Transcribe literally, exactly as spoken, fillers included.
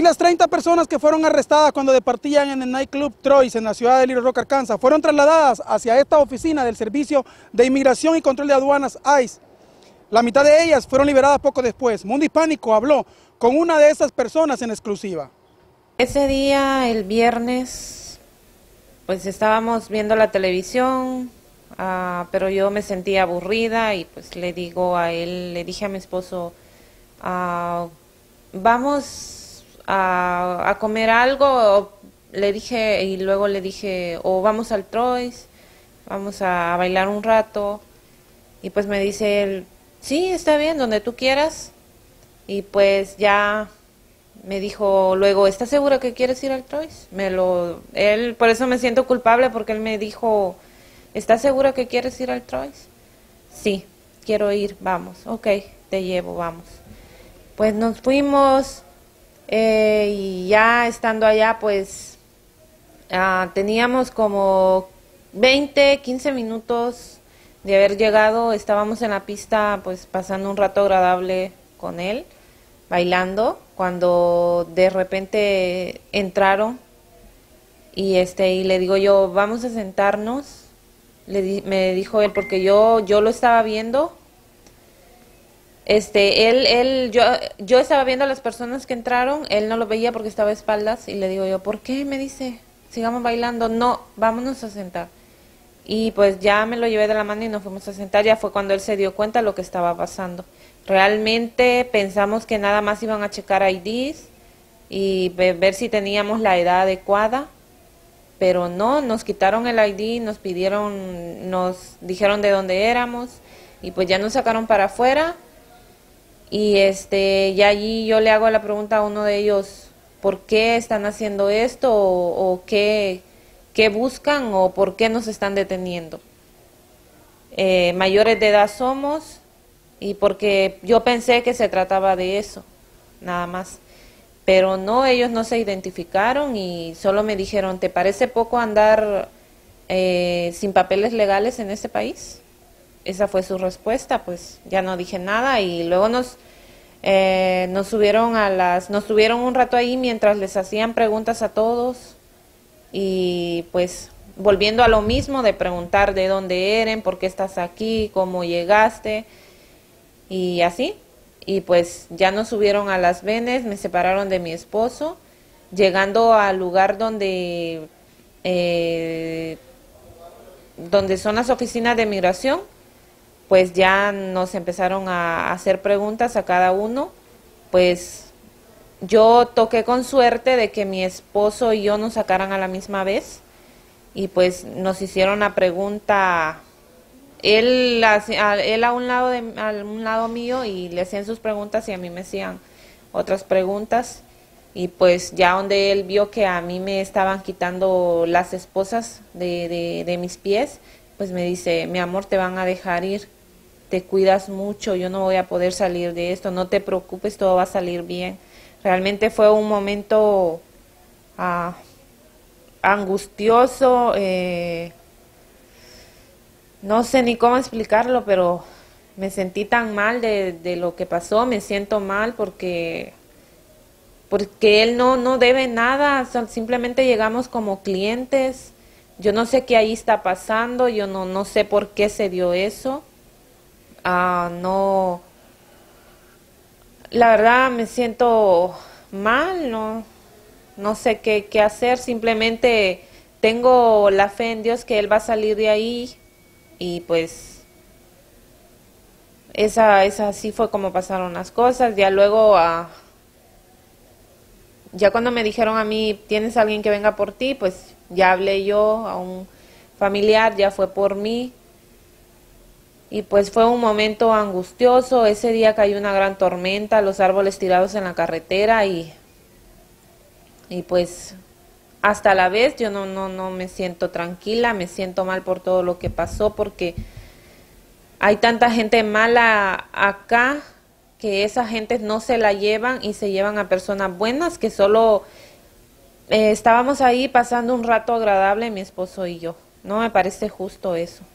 las treinta personas que fueron arrestadas cuando departían en el nightclub Troy's en la ciudad de Little Rock, Arkansas, fueron trasladadas hacia esta oficina del Servicio de Inmigración y Control de Aduanas ICE. La mitad de ellas fueron liberadas poco después. Mundo Hispánico habló con una de esas personas en exclusiva. Ese día, el viernes, pues estábamos viendo la televisión, uh, pero yo me sentía aburrida y pues le digo a él, le dije a mi esposo, uh, vamos a, a comer algo, le dije, y luego le dije, o vamos al Troy's, vamos a bailar un rato, y pues me dice él, sí, está bien, donde tú quieras, y pues ya me dijo luego, ¿estás segura que quieres ir al Troy's? Me lo, él, por eso me siento culpable, porque él me dijo, ¿estás segura que quieres ir al Troy's? Sí, quiero ir, vamos, ok, te llevo, vamos. Pues nos fuimos, eh, y ya estando allá, pues uh, teníamos como veinte, quince minutos de haber llegado, estábamos en la pista pues pasando un rato agradable con él, bailando, cuando de repente entraron y este y le digo yo, vamos a sentarnos, le di, me dijo él, porque yo yo lo estaba viendo, este él él yo yo estaba viendo a las personas que entraron, él no lo veía porque estaba a espaldas, y le digo yo, ¿por qué? Me dice, sigamos bailando. No, vámonos a sentar. Y pues ya me lo llevé de la mano y nos fuimos a sentar. Ya fue cuando él se dio cuenta de lo que estaba pasando. Realmente pensamos que nada más iban a checar I Ds y ver si teníamos la edad adecuada, pero no, nos quitaron el I D, nos pidieron, nos dijeron de dónde éramos y pues ya nos sacaron para afuera. Y este, ya allí yo le hago la pregunta a uno de ellos, ¿por qué están haciendo esto? o, o qué... ¿Qué buscan o por qué nos están deteniendo? Eh, mayores de edad somos, y porque yo pensé que se trataba de eso, nada más. Pero no, ellos no se identificaron y solo me dijeron, ¿te parece poco andar eh, sin papeles legales en este país? Esa fue su respuesta, pues ya no dije nada y luego nos, eh, nos subieron a las, nos tuvieron un rato ahí mientras les hacían preguntas a todos. Y pues volviendo a lo mismo de preguntar de dónde eran, por qué estás aquí, cómo llegaste y así. Y pues ya nos subieron a las venes, me separaron de mi esposo, llegando al lugar donde, eh, donde son las oficinas de migración, pues ya nos empezaron a hacer preguntas a cada uno, pues yo toqué con suerte de que mi esposo y yo nos sacaran a la misma vez y pues nos hicieron la pregunta, él a, él a un lado de a un lado mío y le hacían sus preguntas y a mí me hacían otras preguntas y pues ya donde él vio que a mí me estaban quitando las esposas de, de, de mis pies, pues me dice, mi amor, te van a dejar ir, te cuidas mucho, yo no voy a poder salir de esto, no te preocupes, todo va a salir bien. Realmente fue un momento uh, angustioso, eh, no sé ni cómo explicarlo, pero me sentí tan mal de, de lo que pasó, me siento mal porque, porque él no, no debe nada, simplemente llegamos como clientes, yo no sé qué ahí está pasando, yo no, no sé por qué se dio eso, uh, no... La verdad me siento mal, no, no sé qué, qué hacer, simplemente tengo la fe en Dios que Él va a salir de ahí y pues esa, esa así fue como pasaron las cosas. Ya luego, uh, ya cuando me dijeron a mí, ¿tienes alguien que venga por ti? Pues ya hablé yo a un familiar, ya fue por mí. Y pues fue un momento angustioso, ese día cayó una gran tormenta, los árboles tirados en la carretera y, y pues hasta la vez yo no, no, no me siento tranquila, me siento mal por todo lo que pasó porque hay tanta gente mala acá que esa gente no se la llevan y se llevan a personas buenas que solo eh, estábamos ahí pasando un rato agradable mi esposo y yo. No me parece justo eso.